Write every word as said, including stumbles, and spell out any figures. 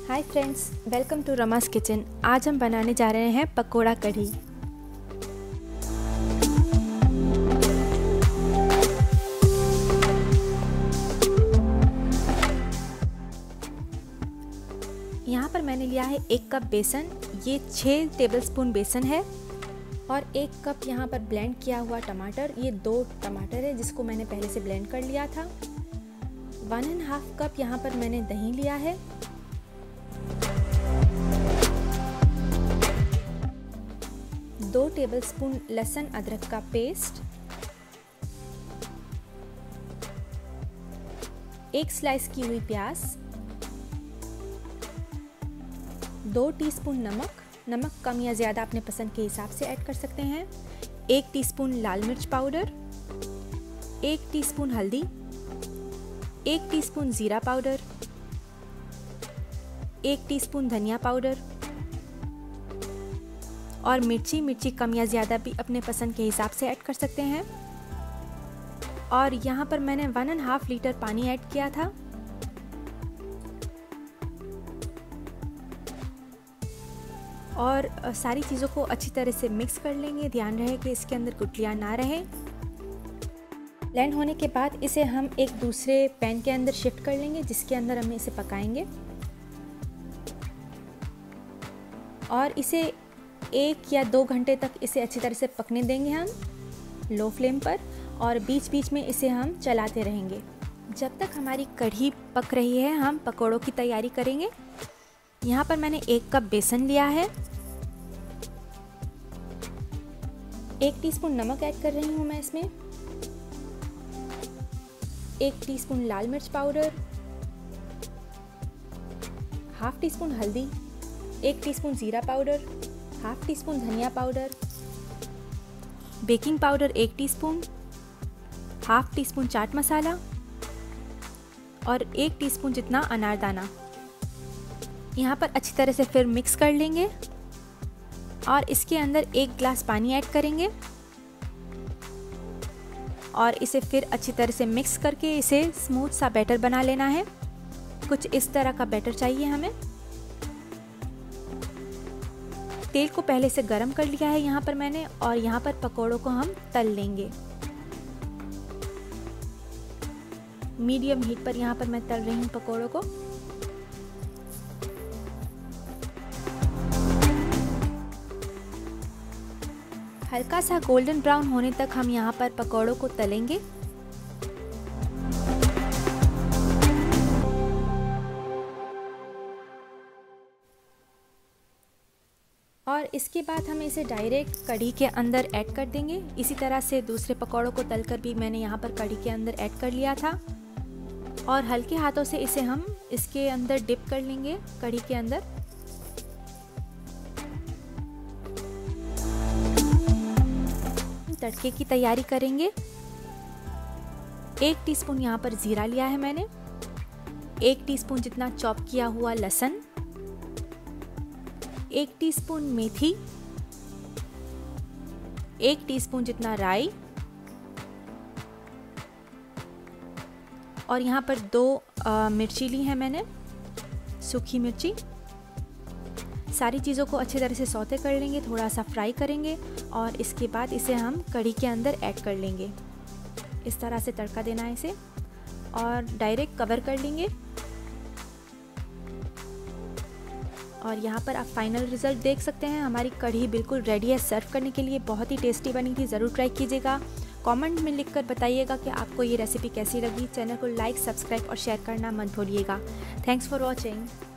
Hi friends, welcome to Rama's kitchen. आज हम बनाने जा रहे हैं पकोड़ा कढ़ी। यहाँ पर मैंने लिया है एक कप बेसन, ये छः टेबलस्पून बेसन है, और एक कप यहाँ पर ब्लेंड किया हुआ टमाटर, ये दो टमाटर है जिसको मैंने पहले से ब्लेंड कर लिया था। वन एंड हाफ कप यहाँ पर मैंने दही लिया है, दो टेबलस्पून लहसुन अदरक का पेस्ट, एक स्लाइस की हुई प्याज, दो टीस्पून नमक, नमक कम या ज़्यादा अपने पसंद के हिसाब से ऐड कर सकते हैं, एक टीस्पून लाल मिर्च पाउडर, एक टीस्पून हल्दी, एक टीस्पून जीरा पाउडर, एक टीस्पून धनिया पाउडर, और मिर्ची मिर्ची कम या ज़्यादा भी अपने पसंद के हिसाब से ऐड कर सकते हैं। और यहाँ पर मैंने वन एंड हाफ लीटर पानी ऐड किया था। और सारी चीज़ों को अच्छी तरह से मिक्स कर लेंगे। ध्यान रहे कि इसके अंदर गुठलियाँ ना रहें। ब्लेंड होने के बाद इसे हम एक दूसरे पैन के अंदर शिफ्ट कर लेंगे, जिसके अंदर हम इसे पकाएंगे। और इसे एक या दो घंटे तक इसे अच्छी तरह से पकने देंगे हम लो फ्लेम पर, और बीच बीच में इसे हम चलाते रहेंगे। जब तक हमारी कढ़ी पक रही है हम पकोड़ों की तैयारी करेंगे। यहाँ पर मैंने एक कप बेसन लिया है, एक टीस्पून नमक ऐड कर रही हूँ मैं इसमें, एक टीस्पून लाल मिर्च पाउडर, हाफ टी स्पून हल्दी, एक टीस्पून जीरा पाउडर, हाफ टी स्पून धनिया पाउडर, बेकिंग पाउडर एक teaspoon, half teaspoon chaat masala, और एक टीस्पून जितना अनारदाना। यहाँ पर अच्छी तरह से फिर मिक्स कर लेंगे, और इसके अंदर एक गिलास पानी ऐड करेंगे, और इसे फिर अच्छी तरह से मिक्स करके इसे स्मूथ सा बैटर बना लेना है। कुछ इस तरह का बैटर चाहिए हमें। तेल को पहले से गरम कर लिया है यहाँ पर मैंने, और यहाँ पर पकोड़ों को हम तल लेंगे। मीडियम हीट पर यहाँ पर मैं तल रही हूँ पकोड़ों को। हल्का सा गोल्डन ब्राउन होने तक हम यहाँ पर पकोड़ों को तलेंगे। और इसके बाद हम इसे डायरेक्ट कढ़ी के अंदर ऐड कर देंगे। इसी तरह से दूसरे पकौड़ों को तलकर भी मैंने यहाँ पर कढ़ी के अंदर ऐड कर लिया था, और हल्के हाथों से इसे हम इसके अंदर डिप कर लेंगे कढ़ी के अंदर। तड़के की तैयारी करेंगे। एक टीस्पून यहाँ पर जीरा लिया है मैंने, एक टीस्पून जितना चॉप किया हुआ लहसुन, एक टीस्पून मेथी, एक टीस्पून जितना राई, और यहाँ पर दो आ, मिर्ची ली है मैंने, सूखी मिर्ची। सारी चीज़ों को अच्छी तरह से सौते कर लेंगे, थोड़ा सा फ्राई करेंगे, और इसके बाद इसे हम कढ़ी के अंदर ऐड कर लेंगे। इस तरह से तड़का देना है इसे, और डायरेक्ट कवर कर लेंगे। और यहाँ पर आप फाइनल रिजल्ट देख सकते हैं। हमारी कढ़ी बिल्कुल रेडी है सर्व करने के लिए। बहुत ही टेस्टी बनी थी, ज़रूर ट्राई कीजिएगा। कमेंट में लिखकर बताइएगा कि आपको ये रेसिपी कैसी लगी। चैनल को लाइक, सब्सक्राइब और शेयर करना मत भूलिएगा। Thanks for watching.